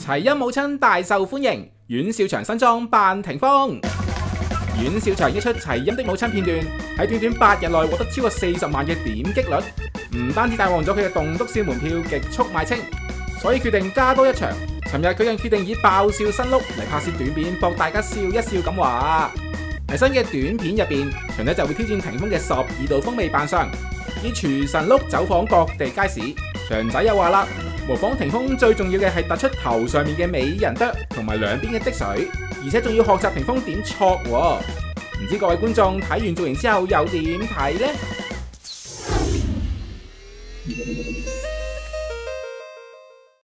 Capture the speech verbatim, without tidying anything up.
齊音母親大受歡迎，阮兆祥新裝扮霆鋒。阮兆祥一出齊音的母親片段，喺短短八日內獲得超過四十萬嘅點擊率，唔單止帶旺咗佢嘅棟篤笑門票極速賣清，所以決定加多一場。尋日佢更決定以爆笑新 look 嚟拍攝短片，博大家笑一笑咁話。喺新嘅短片入邊，祥仔就會挑戰霆鋒嘅十二道風味扮相，以廚神 look走訪各地街市。祥仔又話啦，模仿霆鋒最重要嘅係突出頭上面嘅美人啄同埋兩邊嘅滴水，而且仲要學習霆鋒點戳喎。唔知各位觀眾睇完造型之後又點睇呢？